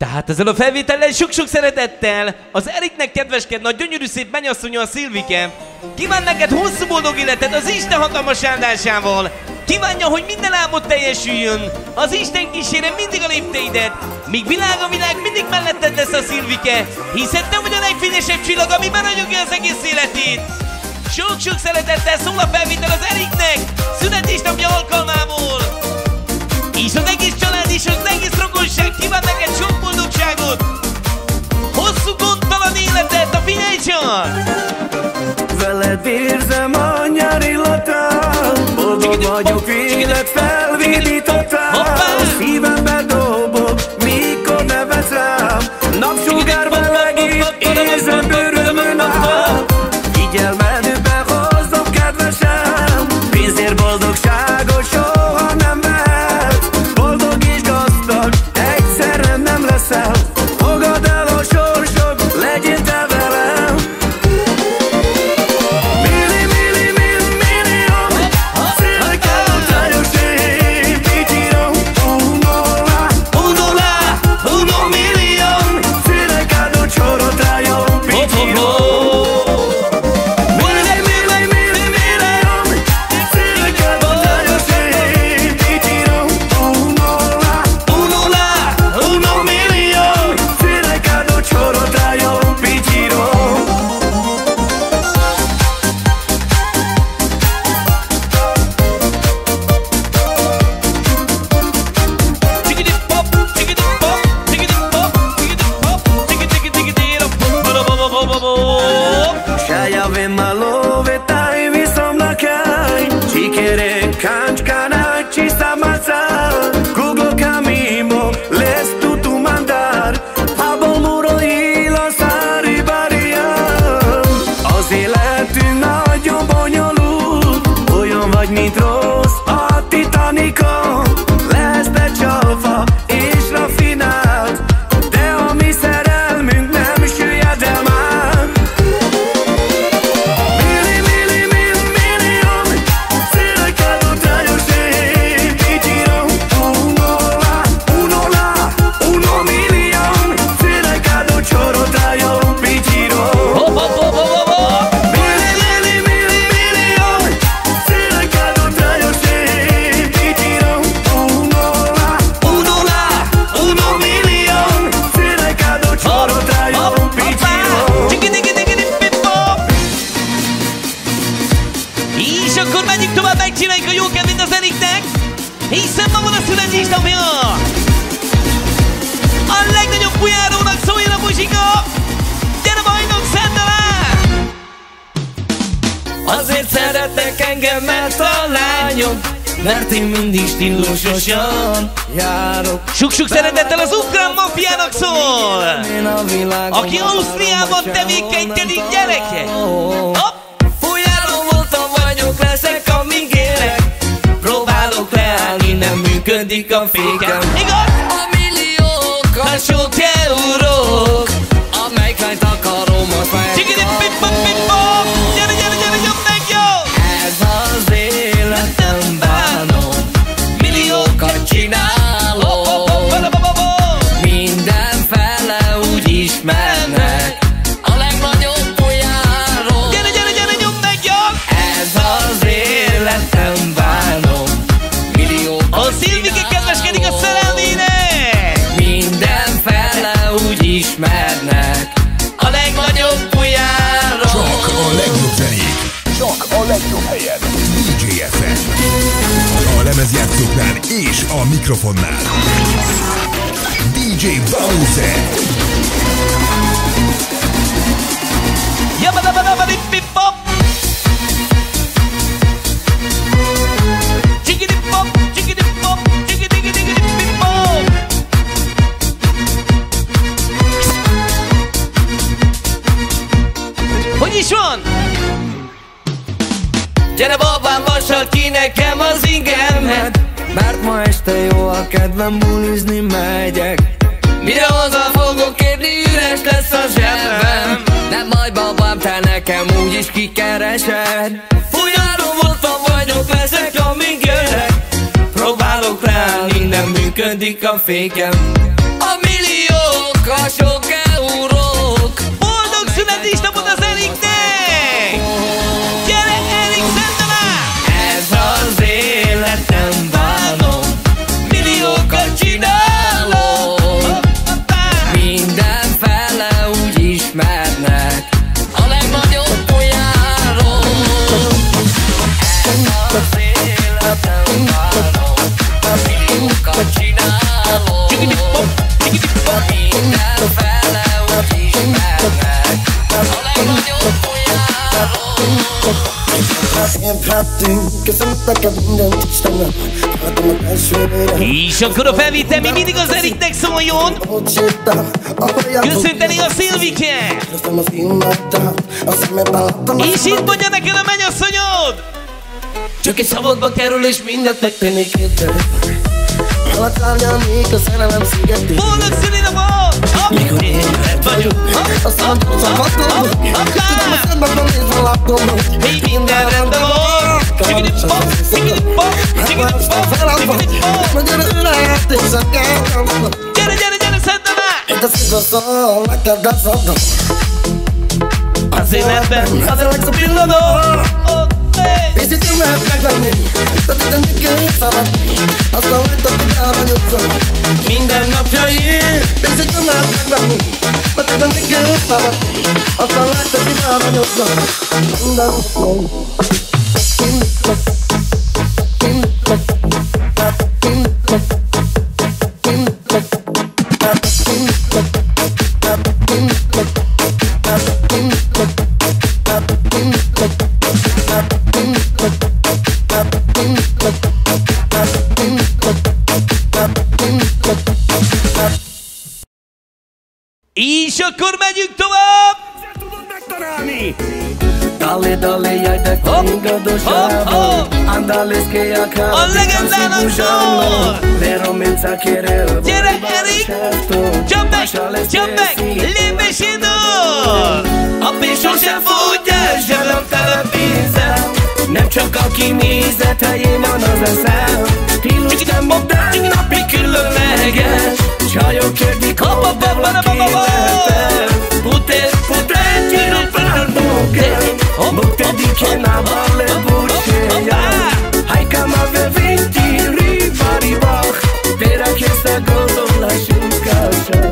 Tehát ezzel a felvétellel sok-sok szeretettel az Eriknek kedveskedne a gyönyörű szép mennyasszonya a Szilvike. Kíván neked hosszú boldog életet az Isten hatalmas áldásával. Kívánja, hogy minden álmod teljesüljön. Az Isten kísérje mindig a lépteidet. Míg világ mindig melletted lesz a Szilvike. Hiszen te vagy a legfényesebb csillag, ami beragyogja az egész életét. Sok-sok szeretettel szól a felvétel az Eriknek születésnapja alkalmából. És az egész család és az egész rokonság kíván neked sok boldogságot. Hosszú gondtalan életet, a figyelj csak! Veled érzem a nyár illatát, boldog vagyok, élet felvidítottál. Szívembe dobog, mikor nevetsz rám, napsugárban legít, érzem örömön áll. Figyelmedbe hozom, kedvesem, pénzért boldogságot soha nem vehetsz. Boldog és gazdag, egyszerre nem leszel. Fogad el a sorsod, legyél te velem. Mint rossz a Titanicon, lesz te csalva és rafinált, de a mi szerelmünk nem süllyed el már. Millió széleket utányos én, így írom, uno millió széleket csorodájon, így írom. És akkor menjünk tovább, megcsináljuk a jó kedvét az Eriknek, hiszen ma van a születésnapja. A legnagyobb fujárónak szóljon a muzsika. Gyere bajnok, szedd alá! Azért szeretnek engem, mert a lányom, mert én mindig stílusosan járok. Sok-sok szeretettel az ukrán mafiának szól, aki Ausztriában tevékenykedik, gyerekek. Fujáró voltam, vagyok, leszek, amíg élek. Próbálok leállni, nem működik a fékem. Igaz? A milliókat sok eurók, amelyik lányt akarom, azt meg Gyere, jobb meg, jó! ez az életem, bánom, milliókat csinálok. Mindenfele úgy ismernek, a legnagyobb fujáró. Gyere, jobb meg, jó! Ez az életem, bánom, milliókat A Szilvike kedveskedik a szerelmének. mindenfele úgy ismernek, a legnagyobb fujáró. Csak a legjobb zenék, csak a legjobb helyen. DJ FM. A lemezjátszóknál és a mikrofonnál DJ Bowser. Yabba-dabba-dabba-dip-bip-bop. Chickidip-bop, chickidip-bop, chickidip-bop. Hogy is van? Gyere babám, vasad ki nekem az ingemet, mert ma este jó a kedvem, bulizni megyek. Mire haza fogok érni, üres lesz a zsebem. Nem baj babám, te nekem úgyis kikeresed. Fujáró voltam, vagyok, leszek, amíg élek. Próbálok leállni, nem működik a fékem. A millió Köszönöm neked mindent Istennek, látom az első vére. És akkor a felvétel mi mindig az Eriknek szóljon. Köszönteni a Szilvike. És itt mondja neked a mennyasszonyod. Csak egy szabadba kerül és mindent megtennék érte. Elakárnyalnék a szerelem szigetén. Boldog szülinapot! Mikor élet vagyok, Aztán gyorsan hatolok. Tudom a szemben nézve látom. Még minden rendben van. Csigidip-pop, csigidip-pop, csigidip-pop. Na gyere ülhet és a kell. Gyere, szerintem már! Itt a szívva szól, neked az adom. Az életben az a legszebb pillanat. És itt nem lehet megvenni, de tényleg mit kell szaladni. Aztán hagytad, hogy elvanyodszom. minden napjaim. És itt nem lehet megvenni, de tényleg mit kell szaladni. Aztán hagytad, hogy elvanyodszom. Minden napjaim. És akkor megyünk tovább! Tudod megtalálni! Dale, dale, jaj, de fingadossába. Andale, skejaka, A legendának szól! Vero Milca kérel. Gyere, Erik! Csapd meg! Lépj és indul! A pénz sosem fogy el, zsebem tele pénzem. Nem csak aki nézett helyén van az eszem. Stílus nem minden napi különleges. Csajok kérdik, hova valaki lehetem. Puter, giro parlo che Botte di che na valle bucceia. Hai cama veventi, riva, ribach. Tera che sta godo la sciucascia.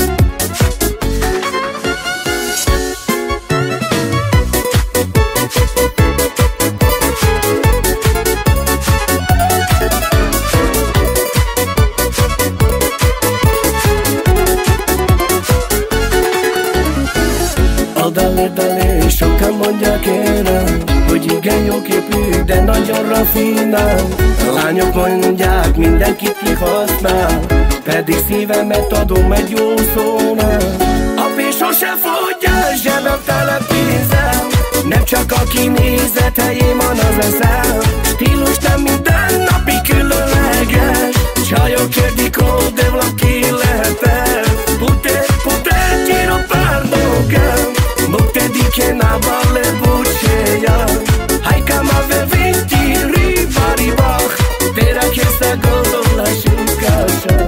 Dale, sokan mondják erre, hogy igen jóképű, de nagyon rafinál. Lányok mondják, mindenkit kihasznál, pedig szívemet adom egy jó szónál. A pénz sosem fogy el, zsebem tele pénzem. Nem csak aki nézett helyén van az eszem. Stílus nem minden napi különleges. Csajok kérdik, hol de valaki lehetem. Puter, giro parlo che Botte di che na valle bucceia. Hai cama veventi, riva, ribach. Tera che sta godo la sciucascia.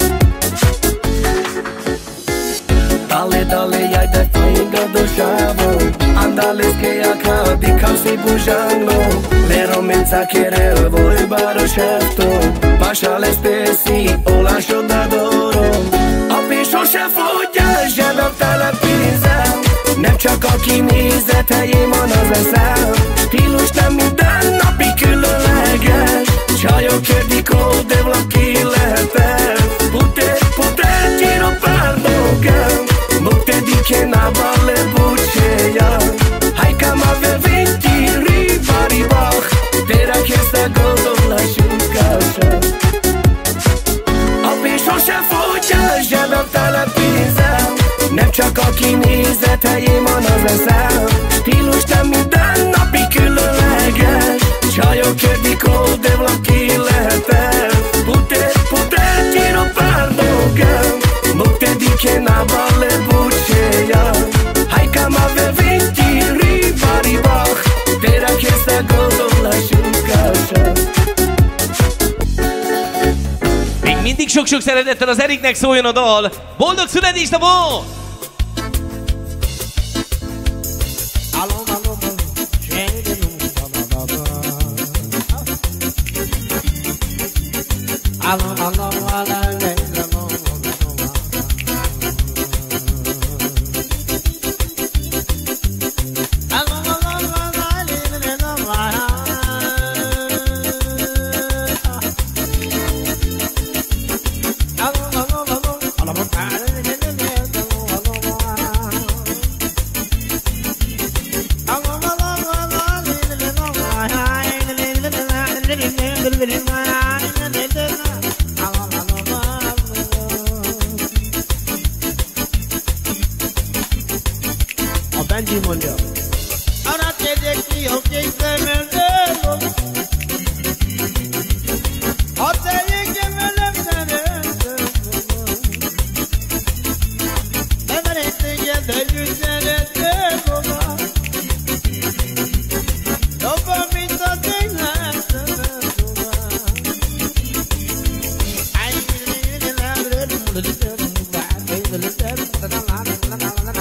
Dale, jaj, de fingadossába. Andale, skejaka, di calci bugiano. Vero Milca kérel, voi baro certo. Pasha le stessi, o lascio d'adoro. A pénz sosem fogy el, zsebem tele pénzem. Nem csak aki nézett helyén van az eszem. Stílus nem minden napi különleges. Csajok kérdik, hol de valaki lehetem. Puter, giro parlo che Botte di che na valle bucceia. Hai cama veventi, riva, ribach. Tera che sta godo la sciucascia. A pénz sosem fogy el, zsebem tele pénzem. Nem csak aki nézett helyén van az eszem. Stílus nem minden napi különleges. Csajok kérdik, hol de valaki lehetem. Puter, giro parlo che Botte di che na valle bucceia. Hai cama veventi, riva, ribach. Tera che sta godo la sciucascia. Még mindig sok-sok szeretettel az Eriknek szóljon a dal. Boldog születésnapot! így mondja. Arra tegyek ki a kék szemeldől, ha tegyek velem szeretem, nem elég téged együtt szeretem magam, jobban, mint a tényleg szeretem magam.